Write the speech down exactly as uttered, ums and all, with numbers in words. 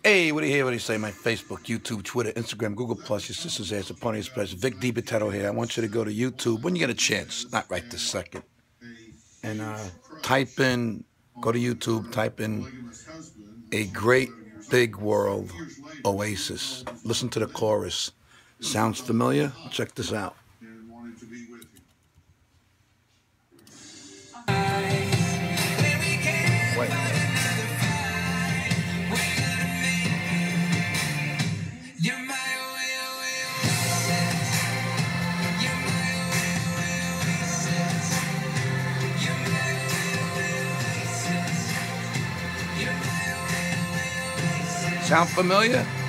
Hey, what do you hear? What do you say? My Facebook, YouTube, Twitter, Instagram, Google Plus, your sister's ass, a Pony Express, Vic Dibitetto here. I want you to go to YouTube when you get a chance, not right this second, and uh, type in, go to YouTube, type in a great big world oasis. Listen to the chorus. Sounds familiar? Check this out. Wait. Sound familiar?